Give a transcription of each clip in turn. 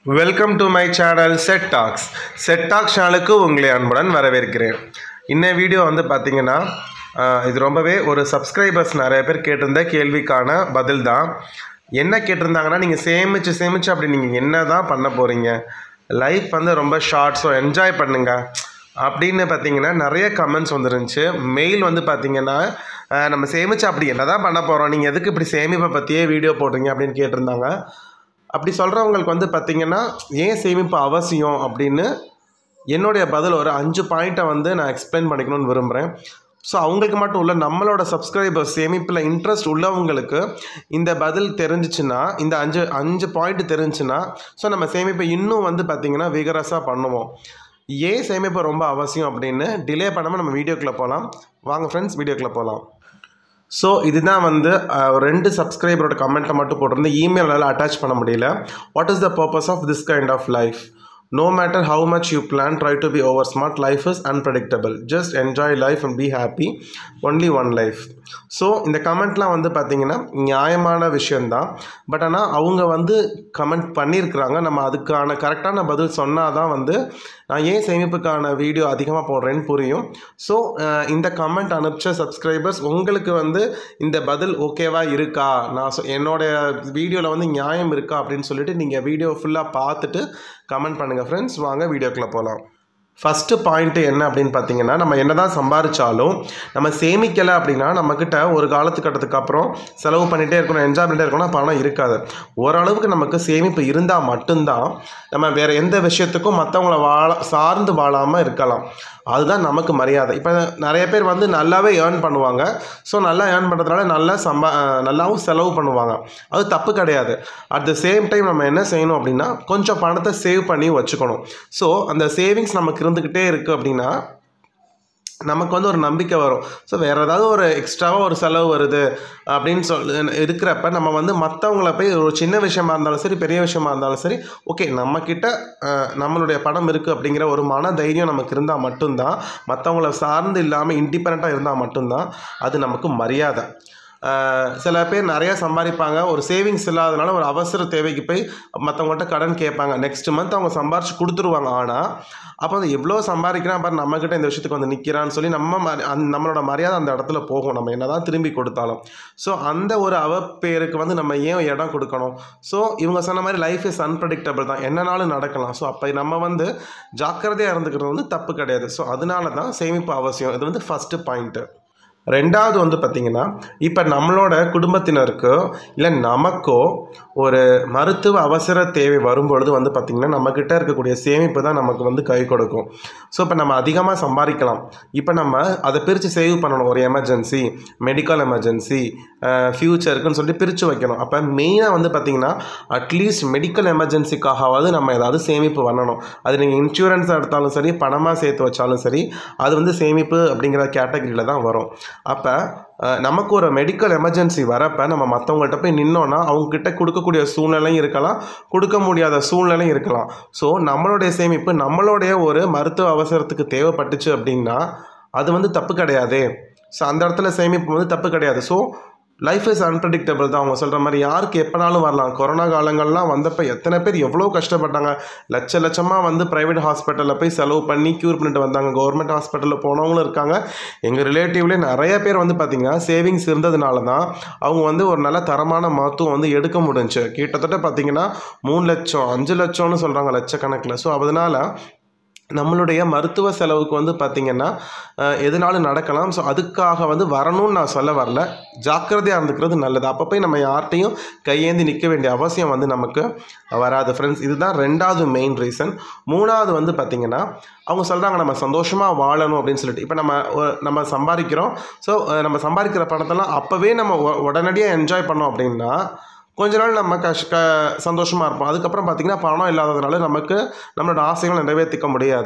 Welcome to my channel set talks சேனலுக்கு உங்களை அன்புடன் வரவேற்கிறேன். இந்த வீடியோ வந்து பார்த்தீங்கன்னா இது ரொம்பவே ஒரு சப்ஸ்கிரைபர்ஸ் நிறைய பேர் கேட்டிருந்த கேள்விக்கான பதில் தான். என்ன கேட்டிருந்தாங்கன்னா, நீங்கள் சேமித்து அப்படி நீங்கள் என்ன தான் பண்ண போகிறீங்க, லைஃப் வந்து ரொம்ப ஷார்ட், ஸோ என்ஜாய் பண்ணுங்க அப்படின்னு பார்த்தீங்கன்னா நிறைய கமெண்ட்ஸ் வந்துருந்துச்சு. மெயில் வந்து பார்த்தீங்கன்னா, நம்ம சேமித்து அப்படி என்ன தான் பண்ண போகிறோம், நீங்கள் எதுக்கு இப்படி சேமிப்பை பற்றியே வீடியோ போடுறீங்க அப்படின்னு கேட்டிருந்தாங்க. அப்படி சொல்கிறவங்களுக்கு வந்து பார்த்திங்கன்னா, ஏன் சேமிப்பு அவசியம் அப்படின்னு என்னுடைய பதில் ஒரு 5 பாயிண்ட்டை வந்து நான் எக்ஸ்பிளைன் பண்ணிக்கணும்னு விரும்புகிறேன். ஸோ அவங்களுக்கு மட்டும் இல்லை, நம்மளோட சப்ஸ்கிரைபர்ஸ் சேமிப்பில் இன்ட்ரெஸ்ட் உள்ளவங்களுக்கு இந்த பதில் தெரிஞ்சிச்சுன்னா, இந்த அஞ்சு பாயிண்ட் தெரிஞ்சுன்னா, ஸோ நம்ம சேமிப்பை இன்னும் வந்து பார்த்திங்கன்னா விகரஸாக பண்ணுவோம். ஏன் சேமிப்பு ரொம்ப அவசியம் அப்படின்னு டிலே பண்ணாமல் நம்ம வீடியோக்குள்ளே போகலாம். வாங்க ஃப்ரெண்ட்ஸ், வீடியோக்குள்ளே போகலாம். ஸோ இதுதான் வந்து 2 சப்ஸ்கிரைபரோட கமெண்ட்டை மட்டும் போட்டிருந்து இமெயிலால் அட்டாச் பண்ண முடியல. What is the purpose of this kind of life? No matter how much you plan, try to be over smart. Life is unpredictable. Just enjoy life and be happy. Only one life. So இந்த கமெண்ட்லாம் வந்து பார்த்திங்கன்னா நியாயமான விஷயந்தான். But ஆனால் அவங்க வந்து comment பண்ணியிருக்கிறாங்க. நம்ம அதுக்கான கரெக்டான பதில் சொன்னால் தான் வந்து நான் ஏன் சேமிப்புக்கான வீடியோ அதிகமாக போடுறேன்னு புரியும். ஸோ இந்த கமெண்ட் அனுப்பிச்ச சப்ஸ்கிரைபர்ஸ், உங்களுக்கு வந்து இந்த பதில் ஓகேவா இருக்கா, நான் என்னோடய வீடியோவில் வந்து நியாயம் இருக்கா அப்படின்னு சொல்லிட்டு நீங்கள் வீடியோ ஃபுல்லாக பார்த்துட்டு கமெண்ட் பண்ணுங்கள் ஃப்ரெண்ட்ஸ். வாங்க வீடியோக்குள்ளே போகலாம். ஃபஸ்ட்டு பாயிண்ட்டு என்ன அப்படின்னு பார்த்தீங்கன்னா, நம்ம என்ன தான் சம்பாதிச்சாலும் நம்ம சேமிக்கலை அப்படின்னா நம்மக்கிட்ட ஒரு காலத்துக்கட்டத்துக்கு அப்புறம் செலவு பண்ணிகிட்டே இருக்கணும், என்ஜாய் பண்ணிகிட்டே இருக்கணும், பணம் இருக்காது. ஓரளவுக்கு நமக்கு சேமிப்பு இருந்தால் மட்டும்தான் நம்ம வேறு எந்த விஷயத்துக்கும் மற்றவங்கள சார்ந்து வாழாமல் இருக்கலாம். அதுதான் நமக்கு மரியாதை. இப்போ நிறைய பேர் வந்து நல்லாவே ஏர்ன் பண்ணுவாங்க. ஸோ நல்லா ஏர்ன் பண்ணுறதுனால நல்லாவும் செலவு பண்ணுவாங்க. அது தப்பு கிடையாது. அட் த சேம் டைம் நம்ம என்ன செய்யணும் அப்படின்னா, கொஞ்சம் பணத்தை சேவ் பண்ணி வச்சுக்கணும். ஸோ அந்த சேவிங்ஸ் நமக்கு இருந்துக்கிட்டே இருக்குது அப்படின்னா நமக்கு வந்து ஒரு நம்பிக்கை வரும். ஸோ வேறு ஏதாவது ஒரு எக்ஸ்ட்ராவாக ஒரு செலவு வருது அப்படின்னு இருக்கிறப்ப நம்ம வந்து மற்றவங்கள போய் ஒரு சின்ன விஷயமா இருந்தாலும் சரி, பெரிய விஷயமா இருந்தாலும் சரி, ஓகே நம்மக்கிட்ட நம்மளுடைய பணம் இருக்குது அப்படிங்கிற ஒரு மன தைரியம் நமக்கு இருந்தால் மட்டும்தான், மற்றவங்கள சார்ந்து இல்லாமல் இண்டிபெண்ட்டாக இருந்தால் மட்டும்தான் அது நமக்கு மரியாதை. சில பேர் நிறையா சம்பாதிப்பாங்க, ஒரு சேவிங்ஸ் இல்லாதனால ஒரு அவசர தேவைக்கு போய் மற்றவங்கள்ட்ட கடன் கேட்பாங்க. நெக்ஸ்ட் மந்த் அவங்க சம்பாரிச்சு கொடுத்துருவாங்க. ஆனால் அப்போ வந்து எவ்வளோ சம்பாதிக்கிறான் பாரு, நம்மக்கிட்ட இந்த விஷயத்துக்கு வந்து நிற்கிறான்னு சொல்லி நம்மளோட மரியாதை அந்த இடத்துல போகும், நம்ம என்ன தான் திரும்பி கொடுத்தாலும். ஸோ அந்த ஒரு அவப்பேருக்கு வந்து நம்ம ஏன் இடம் கொடுக்கணும்? ஸோ இவங்க சொன்ன மாதிரி லைஃப் இஸ் அன்பிரடிக்டபிள் தான், என்னனாலும் நடக்கலாம். ஸோ அப்போ நம்ம வந்து ஜாக்கிரதையாக இருந்துக்கிறது வந்து தப்பு கிடையாது. ஸோ அதனால தான் சேமிப்பு அவசியம். இது வந்து ஃபஸ்ட்டு பாயிண்ட்டு. ரெண்டாவது வந்து பார்த்திங்கன்னா, இப்போ நம்மளோட குடும்பத்தினருக்கோ இல்லை நமக்கோ ஒரு மருத்துவ அவசர தேவை வரும்பொழுது வந்து பார்த்திங்கன்னா, நம்மக்கிட்ட இருக்கக்கூடிய சேமிப்பு தான் நமக்கு வந்து கை கொடுக்கும். ஸோ இப்போ நம்ம அதிகமாக சம்பாதிக்கலாம். இப்போ நம்ம அதை பிரித்து சேவ் பண்ணணும். ஒரு எமர்ஜென்சி, மெடிக்கல் எமர்ஜென்சி, ஃப்யூச்சருக்குன்னு சொல்லிட்டு பிரித்து வைக்கணும். அப்போ மெயினாக வந்து பார்த்திங்கன்னா, அட்லீஸ்ட் மெடிக்கல் எமர்ஜென்சிக்காகவாது நம்ம ஏதாவது சேமிப்பு பண்ணணும். அது நீங்கள் இன்சூரன்ஸ் எடுத்தாலும் சரி, பணமாக சேர்த்து வச்சாலும் சரி, அது வந்து சேமிப்பு அப்படிங்கிற கேட்டகரியில் தான் வரும். அப்போ நமக்கு ஒரு மெடிக்கல் எமர்ஜென்சி வரப்போ நம்ம மற்றவங்கள்ட்ட போய் நின்னோன்னா அவங்கக்கிட்ட கொடுக்கக்கூடிய சூழ்நிலையும் இருக்கலாம், கொடுக்க முடியாத சூழ்நிலையும் இருக்கலாம். ஸோ நம்மளுடைய சேமிப்பு நம்மளுடைய ஒரு மருத்துவ அவசரத்துக்கு தேவைப்பட்டுச்சு அப்படின்னா அது வந்து தப்பு கிடையாது. ஸோ அந்த இடத்துல சேமிப்பு வந்து தப்பு கிடையாது. ஸோ லைஃப் இஸ் அன்பிரடிக்டபிள் தான். அவங்க சொல்கிற மாதிரி யாருக்கு எப்போனாலும் வரலாம். கொரோனா காலங்கள்லாம் வந்தப்போ எத்தனை பேர் எவ்வளோ கஷ்டப்பட்டாங்க. லட்சமாக வந்து ப்ரைவேட் ஹாஸ்பிட்டலில் போய் செலவு பண்ணி க்யூர் பண்ணிட்டு வந்தாங்க. கவர்மெண்ட் ஹாஸ்பிட்டலில் போனவங்களும் இருக்காங்க. எங்கள் ரிலேட்டிவ்லேயே நிறைய பேர் வந்து பார்த்திங்கன்னா சேவிங்ஸ் இருந்ததுனால தான் அவங்க வந்து ஒரு நல்ல தரமான மருத்துவம் வந்து எடுக்க முடிஞ்சுச்சு. கிட்டத்தட்ட பார்த்திங்கன்னா 3 லட்சம் 5 லட்சம்னு சொல்கிறாங்க, லட்சக்கணக்கில். ஸோ அதனால் நம்மளுடைய மருத்துவ செலவுக்கு வந்து பார்த்திங்கன்னா எதுனாலும் நடக்கலாம். ஸோ அதுக்காக வந்து வரணும்னு நான் சொல்ல வரல, ஜாக்கிரதையாக இருந்துக்கிறது நல்லது. அப்போ போய் நம்ம யார்கிட்டையும் கையேந்தி நிற்க வேண்டிய அவசியம் வந்து நமக்கு வராது ஃப்ரெண்ட்ஸ். இதுதான் ரெண்டாவது மெயின் ரீசன். மூணாவது வந்து பார்த்திங்கன்னா, அவங்க சொல்கிறாங்க நம்ம சந்தோஷமாக வாழணும் அப்படின்னு சொல்லிட்டு. இப்போ நம்ம சம்பாதிக்கிறோம். ஸோ நம்ம சம்பாதிக்கிற பணத்தெல்லாம் அப்போவே நம்ம உடனடியாக என்ஜாய் பண்ணோம் அப்படின்னா கொஞ்ச நாள் நம்ம சந்தோஷமாக இருப்போம். அதுக்கப்புறம் பார்த்திங்கன்னா பணம் இல்லாததுனால நமக்கு நம்மளோட ஆசைகளை நிறைவேற்றிக்க முடியாது.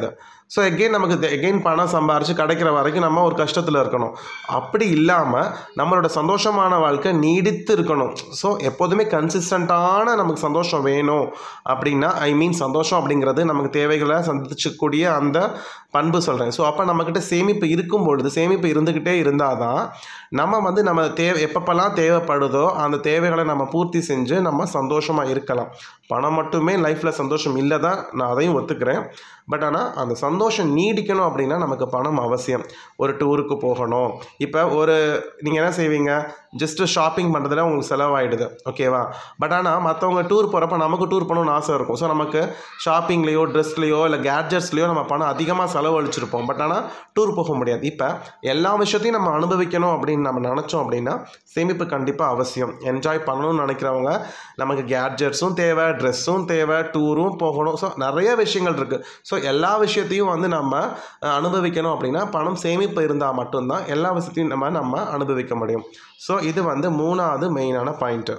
ஸோ எகெயின் நமக்கு எகெயின் பணம் சம்பாரித்து கிடைக்கிற வரைக்கும் நம்ம ஒரு கஷ்டத்தில் இருக்கணும். அப்படி இல்லாமல் நம்மளோட சந்தோஷமான வாழ்க்கை நீடித்து இருக்கணும். ஸோ எப்போதுமே கன்சிஸ்டண்ட்டான நமக்கு சந்தோஷம் வேணும் அப்படின்னா, சந்தோஷம் அப்படிங்கிறது நமக்கு தேவைகளை சந்திச்சக்கூடிய அந்த பண்பு சொல்கிறேன். ஸோ அப்போ நம்மக்கிட்ட சேமிப்பு இருக்கும் பொழுது, சேமிப்பு இருந்துக்கிட்டே இருந்தால் தான் நம்ம நம்ம எப்பப்பெல்லாம் தேவைப்படுதோ அந்த தேவைகளை நம்ம பூர்த்தி செஞ்சு நம்ம சந்தோஷமாக இருக்கலாம். பணம் மட்டுமே லைஃப்பில் சந்தோஷம் இல்லை தான், நான் அதையும் ஒத்துக்கிறேன். பட் ஆனால் அந்த சந்தோஷம் நீடிக்கணும் அப்படின்னா நமக்கு பணம் அவசியம். ஒரு டூருக்கு போகணும், இப்போ நீங்கள் என்ன செய்வீங்க, ஜஸ்ட்டு ஷாப்பிங் பண்ணுறதுல உங்களுக்கு செலவாயிடுது, ஓகேவா? பட் ஆனால் மற்றவங்க டூர் போகிறப்ப நமக்கு டூர் பண்ணணும்னு ஆசை இருக்கும். ஸோ நமக்கு ஷாப்பிங்லேயோ ட்ரெஸ்லேயோ இல்லை கேட்ஜெட்ஸ்லேயோ நம்ம பணம் அதிகமாக செலவழிச்சிருப்போம். பட் ஆனால் டூர் போக முடியாது. இப்போ எல்லா விஷயத்தையும் நம்ம அனுபவிக்கணும் அப்படின்னு நம்ம நினச்சோம் அப்படின்னா சேமிப்பு கண்டிப்பாக அவசியம். என்ஜாய் பண்ணணும்னு நினைக்கிறவங்க நமக்கு கேட்ஜெட்ஸும் தேவை, ட்ரெஸ்ஸும் தேவை, டூரும் போகணும். ஸோ நிறைய விஷயங்கள் இருக்குது. ஸோ எல்லா விஷயத்தையும் நம்ம அனுபவிக்கணும் அப்படின்னா பணம் சேமிப்பு இருந்தால் மட்டும்தான் எல்லா விஷயத்தையும் நம்ம அனுபவிக்க முடியும். ஸோ இது 3வது மெயினான பாயிண்ட்டு.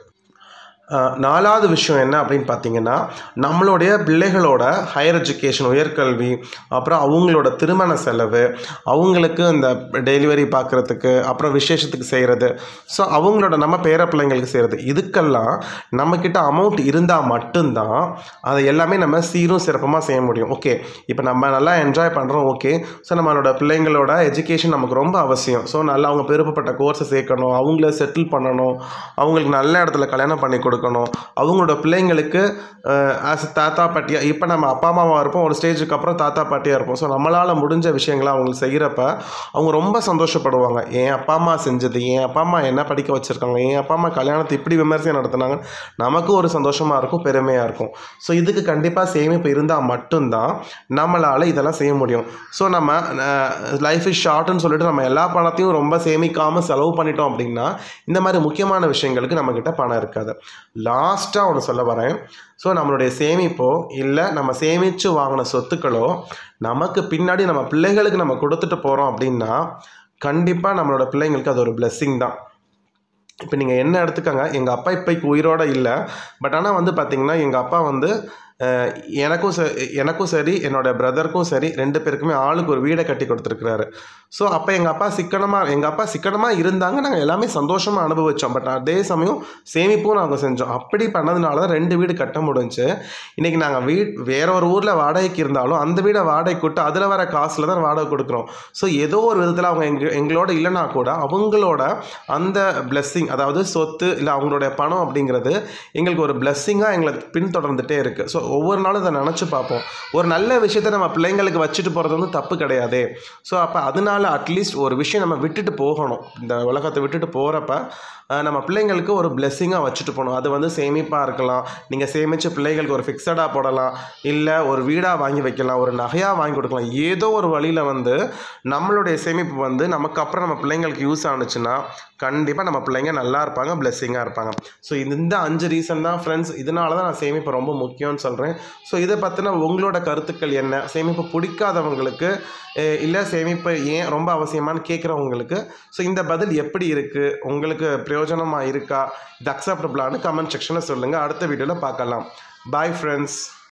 4வது விஷயம் என்ன அப்படின்னு பார்த்தீங்கன்னா, நம்மளுடைய பிள்ளைகளோட ஹையர் எஜுகேஷன், உயர்கல்வி, அப்புறம் அவங்களோட திருமண செலவு, அவங்களுக்கு இந்த டெலிவரி பார்க்குறதுக்கு, அப்புறம் விசேஷத்துக்கு செய்கிறது, ஸோ அவங்களோட நம்ம பேர பிள்ளைங்களுக்கு செய்கிறது, இதுக்கெல்லாம் நம்மக்கிட்ட அமௌண்ட் இருந்தால் மட்டும்தான் அதை எல்லாமே நம்ம சீரும் சிறப்பமாக செய்ய முடியும். ஓகே, இப்போ நம்ம நல்லா என்ஜாய் பண்ணுறோம், ஓகே. ஸோ நம்மளோட பிள்ளைங்களோட எஜுகேஷன் நமக்கு ரொம்ப அவசியம். ஸோ நல்லா அவங்க விருப்பப்பட்ட கோர்ஸை சேர்க்கணும், அவங்கள செட்டில் பண்ணணும், அவங்களுக்கு நல்ல இடத்துல கல்யாணம் பண்ணி கொடுக்கணும், அவங்களோட பிள்ளைங்களுக்கு ஆஸ் தாத்தா பாட்டியா, இப்போ நம்ம அப்பா அம்மாவாக இருப்போம், ஒரு ஸ்டேஜுக்கு அப்புறம் தாத்தா பாட்டியாக இருப்போம். ஸோ நம்மளால் முடிஞ்ச விஷயங்களை அவங்களுக்கு செய்கிறப்ப அவங்க ரொம்ப சந்தோஷப்படுவாங்க. என் அப்பா அம்மா செஞ்சது, என் அப்பா அம்மா என்ன படிக்க வச்சுருக்காங்க, என் அப்பா அம்மா கல்யாணத்தை இப்படி விமர்சனம் நடத்தினாங்க, நமக்கு ஒரு சந்தோஷமாக இருக்கும், பெருமையாக இருக்கும். ஸோ இதுக்கு கண்டிப்பாக சேமிப்பு இருந்தால் மட்டும்தான் நம்மளால் இதெல்லாம் செய்ய முடியும். ஸோ நம்ம லைஃப் இஸ் ஷார்ட்னு சொல்லிட்டு நம்ம எல்லா பணத்தையும் ரொம்ப சேமிக்காமல் செலவு பண்ணிட்டோம் அப்படின்னா இந்த மாதிரி முக்கியமான விஷயங்களுக்கு நம்மக்கிட்ட பணம் இருக்காது. லாஸ்ட்டாக ஒன்று சொல்ல வரேன். ஸோ நம்மளுடைய சேமிப்போ இல்லை நம்ம சேமித்து வாங்கின சொத்துக்களோ நமக்கு பின்னாடி நம்ம பிள்ளைகளுக்கு நம்ம கொடுத்துட்டு போகிறோம் அப்படின்னா கண்டிப்பாக நம்மளோட பிள்ளைங்களுக்கு அது ஒரு பிளெஸ்ஸிங் தான். இப்போ நீங்கள் என்ன எடுத்துக்கங்க, எங்கள் அப்பா இப்போக்கு உயிரோடு இல்லை. பட் ஆனால் பார்த்திங்கன்னா எங்கள் அப்பா எனக்கும் சரி என்னோடய பிரதருக்கும் சரி 2 பேருக்குமே ஆளுக்கு ஒரு வீடை கட்டி கொடுத்துருக்குறாரு. ஸோ அப்போ எங்கள் அப்பா சிக்கனமாக இருந்தாங்க, நாங்கள் எல்லாமே சந்தோஷமாக அனுபவித்தோம். பட் அதே சமயம் சேமிப்பும் நாங்கள் செஞ்சோம். அப்படி பண்ணதுனால தான் 2 வீடு கட்ட முடிஞ்சு. இன்றைக்கி நாங்கள் வேற ஒரு ஊரில் வாடகைக்கு இருந்தாலும் அந்த வீடை வாடகை கொடுத்து அதில் வர காசில் தான் வாடகை கொடுக்குறோம். ஸோ ஏதோ ஒரு விதத்தில் அவங்க எங்களோட இல்லைனா கூட அவங்களோட அந்த பிளெஸ்ஸிங், அதாவது சொத்து இல்லை அவங்களுடைய பணம் அப்படிங்கிறது எங்களுக்கு ஒரு பிளெஸ்ஸிங்காக எங்களை பின்தொடர்ந்துகிட்டே இருக்குது. ஸோ ஒவ்வொரு நாளும் இதை நினச்சி பார்ப்போம். ஒரு நல்ல விஷயத்தை நம்ம பிள்ளைங்களுக்கு வச்சுட்டு போகிறது தப்பு கிடையாது. ஸோ அப்போ அதனால அட்லீஸ்ட் ஒரு விஷயம் நம்ம விட்டுட்டு போகணும். இந்த உலகத்தை விட்டுட்டு போகிறப்ப நம்ம பிள்ளைங்களுக்கு ஒரு பிளெஸ்ஸிங்காக வச்சுட்டு போகணும். அது சேமிப்பாக இருக்கலாம், நீங்கள் சேமித்து பிள்ளைங்களுக்கு ஒரு ஃபிக்ஸடாக போடலாம், இல்லை ஒரு வீடாக வாங்கி வைக்கலாம், ஒரு நகையாக வாங்கி கொடுக்கலாம். ஏதோ ஒரு வழியில் நம்மளுடைய சேமிப்பு நமக்கு அப்புறம் நம்ம பிள்ளைங்களுக்கு யூஸ் ஆனுச்சுன்னா கண்டிப்பாக நம்ம பிள்ளைங்க நல்லா இருப்பாங்க, பிளெஸ்ஸிங்காக இருப்பாங்க. ஸோ இந்த 5 ரீசன் தான் ஃப்ரெண்ட்ஸ். இதனால தான் நான் சேமிப்பு ரொம்ப முக்கியம்னு சொல்கிறேன். ஸோ இதை பற்றின உங்களோட கருத்துக்கள் என்ன? சேமிப்பு பிடிக்காதவங்களுக்கு இல்லை சேமிப்பு ஏன் ரொம்ப அவசியமானு கேட்குறவங்களுக்கு ஸோ இந்த பதில் எப்படி இருக்குது, உங்களுக்கு பிரயோஜனமாக இருக்கா, இது அக்செப்டபிளானு கமெண்ட் செக்ஷனில் சொல்லுங்கள். அடுத்த வீடியோவில் பார்க்கலாம். Bye friends.